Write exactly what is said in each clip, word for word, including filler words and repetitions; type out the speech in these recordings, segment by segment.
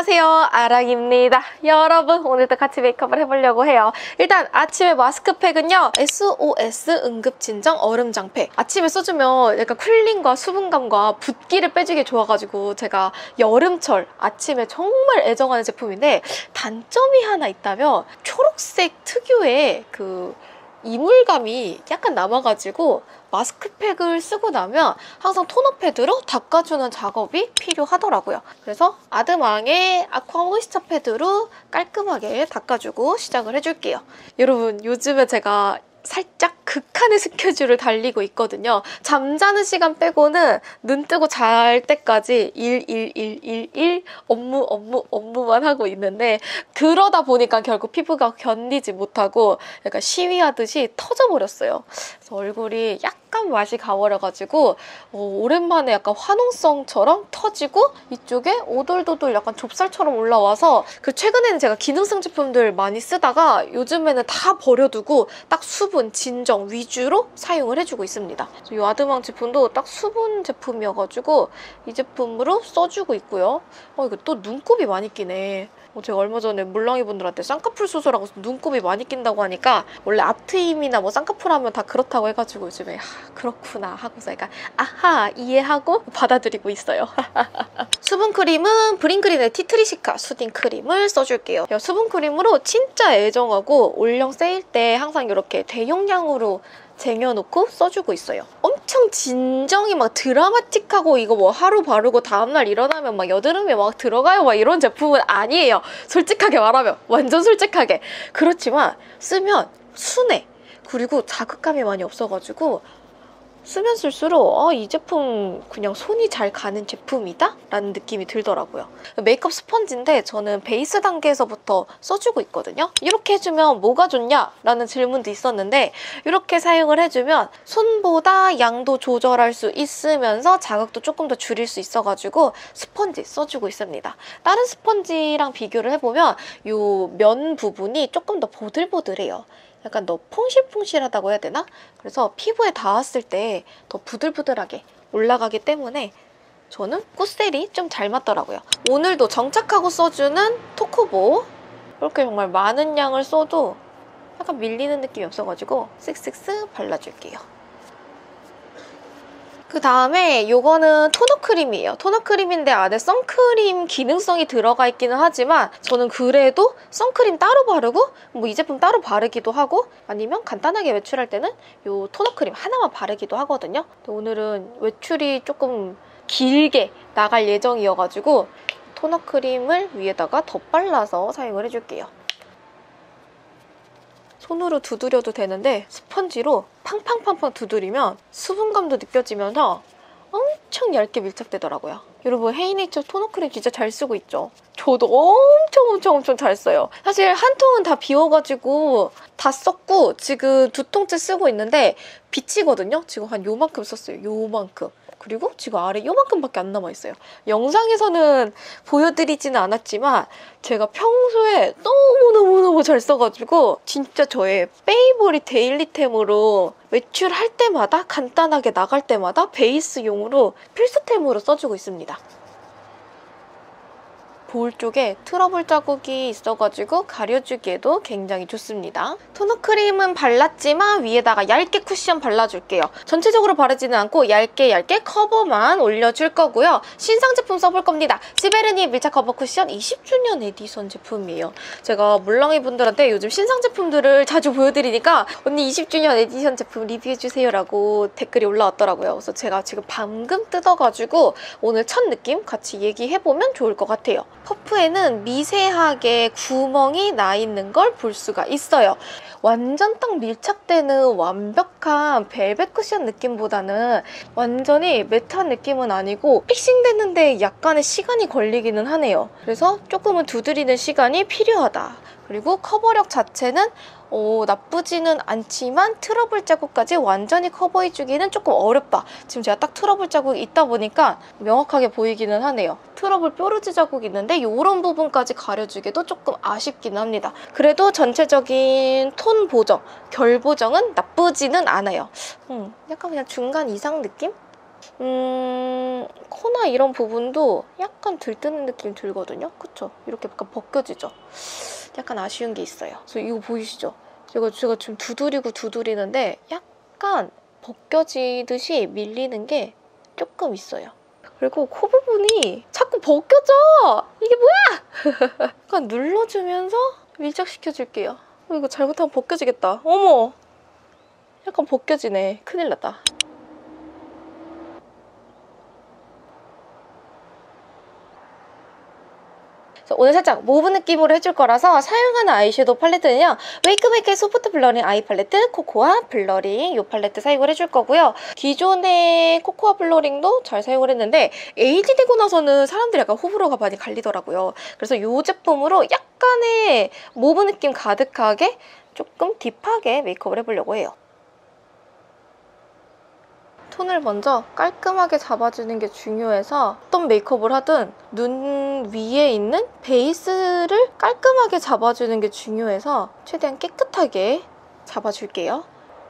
안녕하세요, 아랑입니다. 여러분, 오늘도 같이 메이크업을 해보려고 해요. 일단 아침에 마스크팩은요, 에스오에스 응급진정 얼음장팩. 아침에 써주면 약간 쿨링과 수분감과 붓기를 빼주기 좋아가지고 제가 여름철 아침에 정말 애정하는 제품인데, 단점이 하나 있다면 초록색 특유의 그 이물감이 약간 남아가지고 마스크팩을 쓰고 나면 항상 토너 패드로 닦아주는 작업이 필요하더라고요. 그래서 아드망의 아쿠아 모이스처 패드로 깔끔하게 닦아주고 시작을 해줄게요. 여러분, 요즘에 제가 살짝 극한의 스케줄을 달리고 있거든요. 잠자는 시간 빼고는 눈 뜨고 잘 때까지 일, 일, 일, 일, 일, 업무, 업무, 업무만 하고 있는데, 그러다 보니까 결국 피부가 견디지 못하고 약간 시위하듯이 터져버렸어요. 그래서 얼굴이 약간 맛이 가버려가지고 어, 오랜만에 약간 화농성처럼 터지고 이쪽에 오돌도돌 약간 좁쌀처럼 올라와서, 그 최근에는 제가 기능성 제품들 많이 쓰다가 요즘에는 다 버려두고 딱 수분, 진정 위주로 사용을 해주고 있습니다. 이 아드망 제품도 딱 수분 제품이어가지고 이 제품으로 써주고 있고요. 어, 이거 또 눈곱이 많이 끼네. 어, 제가 얼마 전에 물랑이 분들한테 쌍꺼풀 수술하고 눈곱이 많이 낀다고 하니까, 원래 앞트임이나 뭐 쌍꺼풀 하면 다 그렇다고 해가지고 요즘에 하, 그렇구나 하고서 약간 아하 이해하고 받아들이고 있어요. 수분크림은 브링그린의 티트리시카 수딩 크림을 써줄게요. 수분크림으로 진짜 애정하고 올영 세일 때 항상 이렇게 대용량으로 쟁여놓고 써주고 있어요. 엄청 진정이 막 드라마틱하고 이거 뭐 하루 바르고 다음날 일어나면 막 여드름이 막 들어가요 막 이런 제품은 아니에요. 솔직하게 말하면, 완전 솔직하게. 그렇지만 쓰면 순해. 그리고 자극감이 많이 없어가지고 쓰면 쓸수록 어, 이 제품 그냥 손이 잘 가는 제품이다? 라는 느낌이 들더라고요. 메이크업 스펀지인데 저는 베이스 단계에서부터 써주고 있거든요. 이렇게 해주면 뭐가 좋냐? 라는 질문도 있었는데, 이렇게 사용을 해주면 손보다 양도 조절할 수 있으면서 자극도 조금 더 줄일 수 있어가지고 스펀지 써주고 있습니다. 다른 스펀지랑 비교를 해보면 이 면 부분이 조금 더 보들보들해요. 약간 더 퐁실퐁실하다고 해야 되나? 그래서 피부에 닿았을 때 더 부들부들하게 올라가기 때문에 저는 꽃셀이 좀 잘 맞더라고요. 오늘도 정착하고 써주는 토크보, 이렇게 정말 많은 양을 써도 약간 밀리는 느낌이 없어가지고 쓱쓱쓱 발라줄게요. 그 다음에 요거는 토너 크림이에요. 토너 크림인데 안에 선크림 기능성이 들어가 있기는 하지만 저는 그래도 선크림 따로 바르고 뭐 이 제품 따로 바르기도 하고, 아니면 간단하게 외출할 때는 요 토너 크림 하나만 바르기도 하거든요. 근데 오늘은 외출이 조금 길게 나갈 예정이어가지고 토너 크림을 위에다가 덧발라서 사용을 해줄게요. 손으로 두드려도 되는데 스펀지로 팡팡팡팡 두드리면 수분감도 느껴지면서 엄청 얇게 밀착되더라고요. 여러분, 헤이네이처 토너 크림 진짜 잘 쓰고 있죠? 저도 엄청 엄청 엄청 잘 써요. 사실 한 통은 다 비워가지고 다 썼고 지금 두 통째 쓰고 있는데 비치거든요? 지금 한 요만큼 썼어요. 요만큼. 그리고 지금 아래 요만큼밖에 안 남아있어요. 영상에서는 보여드리지는 않았지만 제가 평소에 너무너무너무 잘 써가지고 진짜 저의 페이보릿 데일리템으로 외출할 때마다, 간단하게 나갈 때마다 베이스용으로 필수템으로 써주고 있습니다. 볼 쪽에 트러블 자국이 있어가지고 가려주기에도 굉장히 좋습니다. 토너 크림은 발랐지만 위에다가 얇게 쿠션 발라줄게요. 전체적으로 바르지는 않고 얇게 얇게 커버만 올려줄 거고요. 신상 제품 써볼 겁니다. 시베르니 밀착 커버 쿠션 이십 주년 에디션 제품이에요. 제가 물랑이 분들한테 요즘 신상 제품들을 자주 보여드리니까 언니 이십 주년 에디션 제품 리뷰해주세요 라고 댓글이 올라왔더라고요. 그래서 제가 지금 방금 뜯어가지고 오늘 첫 느낌 같이 얘기해보면 좋을 것 같아요. 퍼프에는 미세하게 구멍이 나 있는 걸 볼 수가 있어요. 완전 딱 밀착되는 완벽한 벨벳 쿠션 느낌보다는 완전히 매트한 느낌은 아니고 픽싱되는데 약간의 시간이 걸리기는 하네요. 그래서 조금은 두드리는 시간이 필요하다. 그리고 커버력 자체는 어, 나쁘지는 않지만 트러블 자국까지 완전히 커버해주기는 조금 어렵다. 지금 제가 딱 트러블 자국이 있다 보니까 명확하게 보이기는 하네요. 트러블 뾰루지 자국이 있는데 이런 부분까지 가려주기도 조금 아쉽긴 합니다. 그래도 전체적인 톤 보정, 결 보정은 나쁘지는 않아요. 음, 약간 그냥 중간 이상 느낌? 음... 코나 이런 부분도 약간 들뜨는 느낌 들거든요. 그쵸? 이렇게 약간 벗겨지죠? 약간 아쉬운 게 있어요. 그래서 이거 보이시죠? 제가, 제가 지금 두드리고 두드리는데 약간 벗겨지듯이 밀리는 게 조금 있어요. 그리고 코 부분이 자꾸 벗겨져! 이게 뭐야! 약간 눌러주면서 밀착시켜줄게요. 어, 이거 잘못하면 벗겨지겠다. 어머! 약간 벗겨지네. 큰일 났다. 오늘 살짝 모브 느낌으로 해줄 거라서 사용하는 아이섀도우 팔레트는요. 웨이크메이크의 소프트 블러링 아이 팔레트 코코아 블러링 이 팔레트 사용을 해줄 거고요. 기존의 코코아 블러링도 잘 사용을 했는데 에이지 되고 나서는 사람들이 약간 호불호가 많이 갈리더라고요. 그래서 이 제품으로 약간의 모브 느낌 가득하게 조금 딥하게 메이크업을 해보려고 해요. 톤을 먼저 깔끔하게 잡아주는 게 중요해서 어떤 메이크업을 하든 눈 위에 있는 베이스를 깔끔하게 잡아주는 게 중요해서 최대한 깨끗하게 잡아줄게요.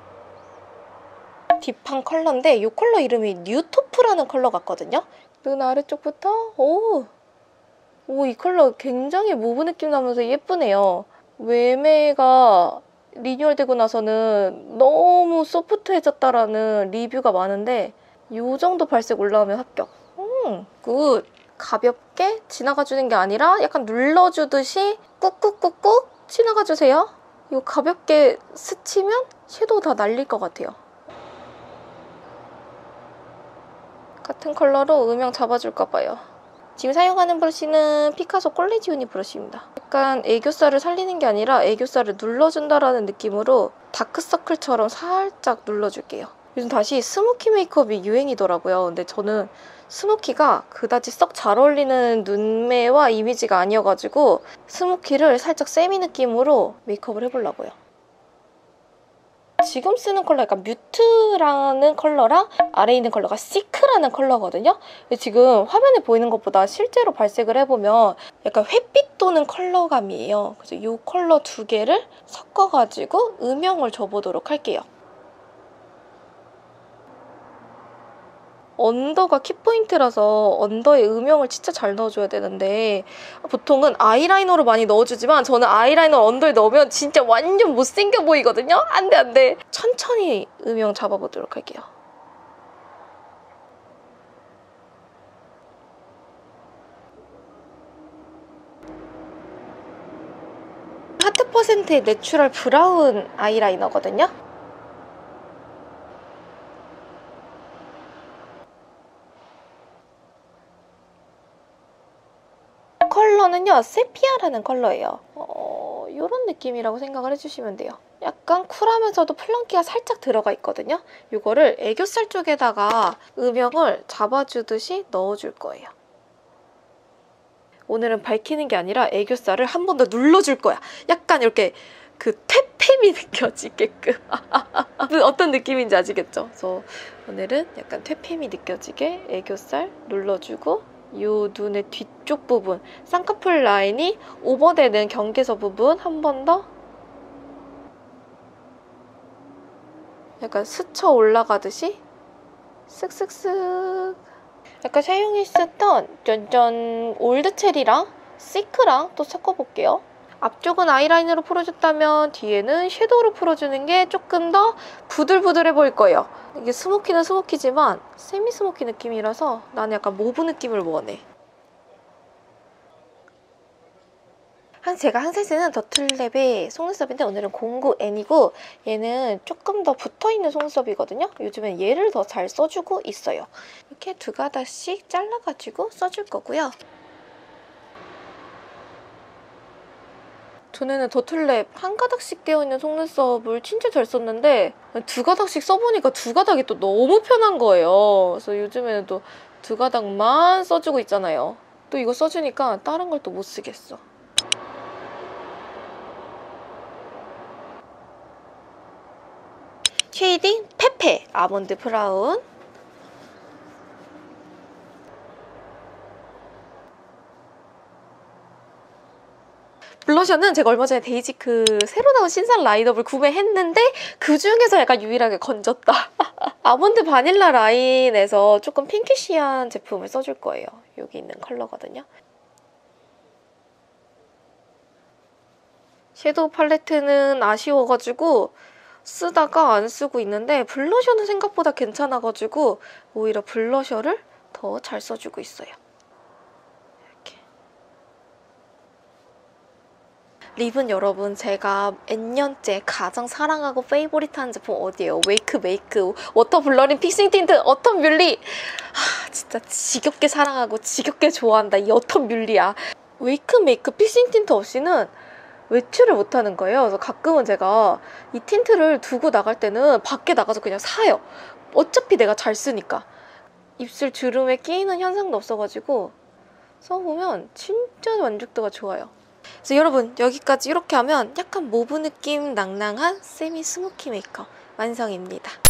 딥한 컬러인데 이 컬러 이름이 뉴토프라는 컬러 같거든요. 눈 아래쪽부터 오, 오, 이 컬러 굉장히 모브 느낌 나면서 예쁘네요. 외매가 리뉴얼 되고 나서는 너무 소프트해졌다라는 리뷰가 많은데 이 정도 발색 올라오면 합격. 음, 굿. 가볍게 지나가주는 게 아니라 약간 눌러주듯이 꾹꾹꾹꾹 지나가주세요. 이거 가볍게 스치면 섀도우 다 날릴 것 같아요. 같은 컬러로 음영 잡아줄까 봐요. 지금 사용하는 브러쉬는 피카소 콜레지오니 브러쉬입니다. 약간 애교살을 살리는 게 아니라 애교살을 눌러준다라는 느낌으로 다크서클처럼 살짝 눌러줄게요. 요즘 다시 스모키 메이크업이 유행이더라고요. 근데 저는 스모키가 그다지 썩 잘 어울리는 눈매와 이미지가 아니어가지고 스모키를 살짝 세미 느낌으로 메이크업을 해보려고요. 지금 쓰는 컬러 약간 뮤트라는 컬러랑 아래에 있는 컬러가 시크라는 컬러거든요. 근데 지금 화면에 보이는 것보다 실제로 발색을 해보면 약간 햇빛 도는 컬러감이에요. 그래서 이 컬러 두 개를 섞어가지고 음영을 줘보도록 할게요. 언더가 키포인트라서 언더에 음영을 진짜 잘 넣어줘야 되는데 보통은 아이라이너로 많이 넣어주지만 저는 아이라이너 언더에 넣으면 진짜 완전 못생겨 보이거든요? 안 돼, 안 돼. 천천히 음영 잡아보도록 할게요. 하트 퍼센트의 내추럴 브라운 아이라이너거든요? 컬러는요, 세피아라는 컬러예요. 어, 이런 느낌이라고 생각을 해주시면 돼요. 약간 쿨하면서도 플렁키가 살짝 들어가 있거든요. 이거를 애교살 쪽에다가 음영을 잡아주듯이 넣어줄 거예요. 오늘은 밝히는 게 아니라 애교살을 한 번 더 눌러줄 거야. 약간 이렇게 그 퇴폐미 느껴지게끔. 어떤 느낌인지 아시겠죠? 그래서 오늘은 약간 퇴폐미 느껴지게 애교살 눌러주고 이 눈의 뒤쪽 부분, 쌍꺼풀 라인이 오버되는 경계서 부분 한 번 더 약간 스쳐 올라가듯이 쓱쓱쓱. 약간 사용했었던 짠짠 올드체리랑 시크랑 또 섞어볼게요. 앞쪽은 아이라이너로 풀어줬다면 뒤에는 섀도우로 풀어주는 게 조금 더 부들부들해 보일 거예요. 이게 스모키는 스모키지만 세미 스모키 느낌이라서 나는 약간 모브 느낌을 원해. 제가 항상 쓰는 더툴랩의 속눈썹인데 오늘은 공구 N이고 얘는 조금 더 붙어있는 속눈썹이거든요. 요즘엔 얘를 더 잘 써주고 있어요. 이렇게 두 가닥씩 잘라가지고 써줄 거고요. 전에는 더툴랩 한 가닥씩 떼어있는 속눈썹을 진짜 잘 썼는데 두 가닥씩 써보니까 두 가닥이 또 너무 편한 거예요. 그래서 요즘에는 또 두 가닥만 써주고 있잖아요. 또 이거 써주니까 다른 걸 또 못 쓰겠어. 쉐이딩 페페 아몬드 브라운. 블러셔는 제가 얼마 전에 데이지크 새로 나온 신상 라인업을 구매했는데 그 중에서 약간 유일하게 건졌다. 아몬드 바닐라 라인에서 조금 핑키시한 제품을 써줄 거예요. 여기 있는 컬러거든요. 섀도우 팔레트는 아쉬워가지고 쓰다가 안 쓰고 있는데 블러셔는 생각보다 괜찮아가지고 오히려 블러셔를 더 잘 써주고 있어요. 이렇게. 립은 여러분 제가 N년째 가장 사랑하고 페이보릿한 제품 어디예요? 웨이크 메이크 워터 블러링 픽싱 틴트 어텀 뮬리! 하, 진짜 지겹게 사랑하고 지겹게 좋아한다. 이 어텀 뮬리야. 웨이크 메이크 픽싱 틴트 없이는 외출을 못하는 거예요. 그래서 가끔은 제가 이 틴트를 두고 나갈 때는 밖에 나가서 그냥 사요. 어차피 내가 잘 쓰니까. 입술 주름에 끼이는 현상도 없어가지고 써보면 진짜 만족도가 좋아요. 그래서 여러분 여기까지 이렇게 하면 약간 모브 느낌 낭낭한 세미 스모키 메이크업 완성입니다.